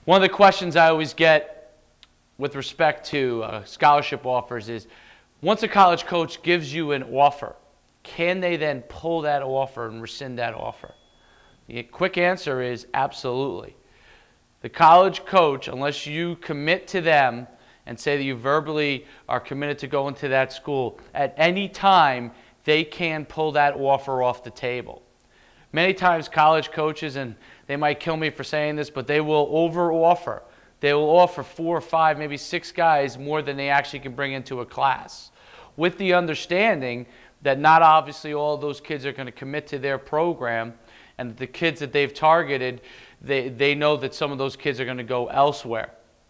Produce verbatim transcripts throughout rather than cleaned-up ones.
One of the questions I always get with respect to uh, scholarship offers is, once a college coach gives you an offer, can they then pull that offer and rescind that offer? The quick answer is absolutely. The college coach, unless you commit to them and say that you verbally are committed to going to that school, at any time they can pull that offer off the table. Many times college coaches, and they might kill me for saying this, but they will over-offer. They will offer four or five, maybe six guys more than they actually can bring into a class, with the understanding that not obviously all of those kids are going to commit to their program, and that the kids that they've targeted, they, they know that some of those kids are going to go elsewhere.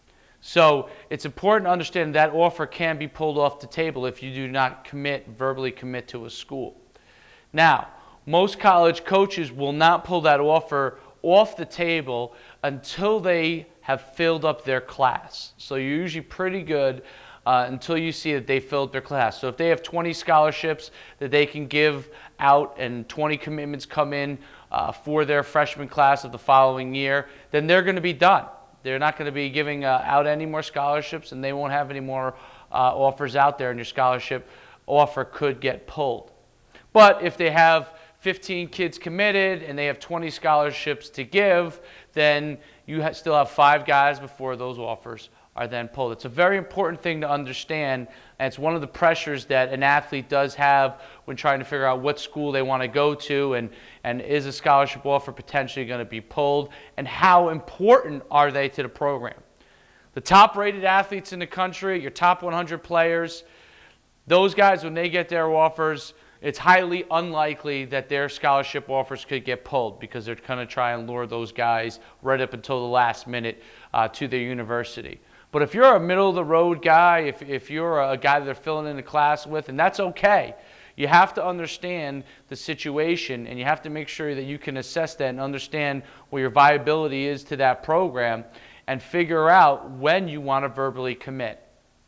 So it's important to understand that offer can be pulled off the table if you do not commit, verbally commit to a school. Now, most college coaches will not pull that offer off the table until they have filled up their class. So you're usually pretty good uh, until you see that they filled their class. So if they have twenty scholarships that they can give out and twenty commitments come in uh, for their freshman class of the following year, then they're going to be done. They're not going to be giving uh, out any more scholarships, and they won't have any more uh, offers out there, and your scholarship offer could get pulled. But if they have fifteen kids committed and they have twenty scholarships to give, then you ha still have five guys before those offers are then pulled. It's a very important thing to understand, and it's one of the pressures that an athlete does have when trying to figure out what school they want to go to, and, and is a scholarship offer potentially going to be pulled, and how important are they to the program. The top-rated athletes in the country, your top one hundred players, those guys, when they get their offers, it's highly unlikely that their scholarship offers could get pulled, because they're going to try and lure those guys right up until the last minute uh, to their university. But if you're a middle-of-the-road guy, if, if you're a guy that they're filling in the class with, and that's okay, you have to understand the situation, and you have to make sure that you can assess that and understand what your viability is to that program, and figure out when you want to verbally commit.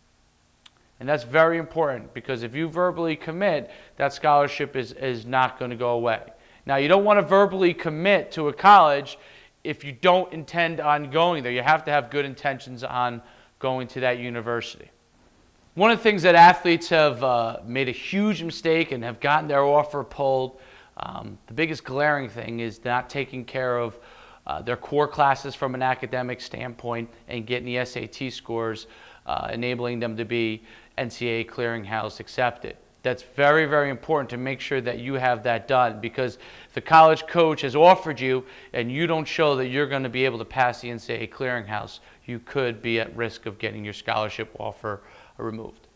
And that's very important, because if you verbally commit, that scholarship is, is not going to go away. Now, you don't want to verbally commit to a college if you don't intend on going there. You have to have good intentions on going to that university. One of the things that athletes have uh, made a huge mistake and have gotten their offer pulled, um, the biggest glaring thing is not taking care of uh, their core classes from an academic standpoint and getting the S A T scores, uh, enabling them to be N C double A clearinghouse accepted. That's very, very important to make sure that you have that done, because if the college coach has offered you and you don't show that you're going to be able to pass the N C double A clearinghouse, you could be at risk of getting your scholarship offer removed.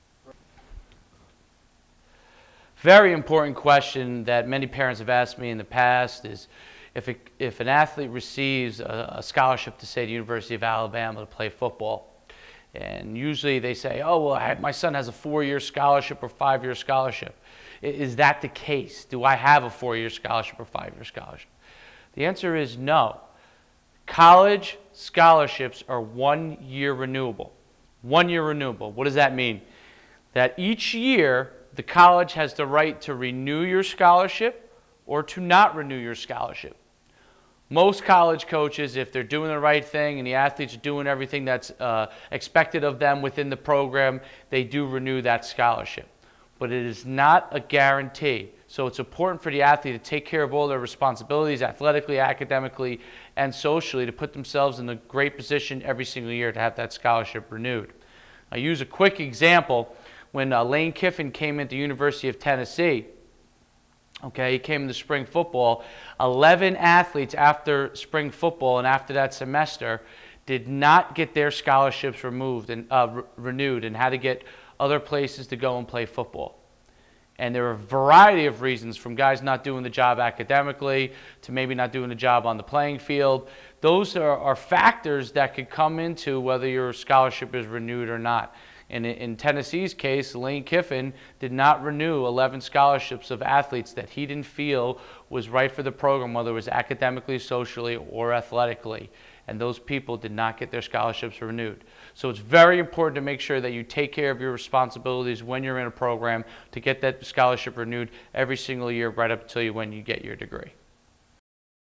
Very important question that many parents have asked me in the past is, if, it, if an athlete receives a, a scholarship to, say, the University of Alabama to play football, and usually they say, oh, well, I, my son has a four-year scholarship or five-year scholarship. Is that the case? Do I have a four-year scholarship or five-year scholarship? The answer is no. College scholarships are one-year renewable. One-year renewable. What does that mean? That each year, the college has the right to renew your scholarship or to not renew your scholarship. Most college coaches, if they're doing the right thing and the athletes are doing everything that's uh, expected of them within the program, they do renew that scholarship. But it is not a guarantee. So it's important for the athlete to take care of all their responsibilities athletically, academically, and socially, to put themselves in a great position every single year to have that scholarship renewed. I use a quick example. When uh, Lane Kiffin came into the University of Tennessee, okay, he came into spring football, eleven athletes after spring football and after that semester did not get their scholarships removed and uh, re renewed and had to get other places to go and play football. And there are a variety of reasons, from guys not doing the job academically to maybe not doing the job on the playing field. Those are, are factors that could come into whether your scholarship is renewed or not. And in Tennessee's case, Lane Kiffin did not renew eleven scholarships of athletes that he didn't feel was right for the program, whether it was academically, socially, or athletically. And those people did not get their scholarships renewed. So it's very important to make sure that you take care of your responsibilities when you're in a program to get that scholarship renewed every single year right up until you when you get your degree.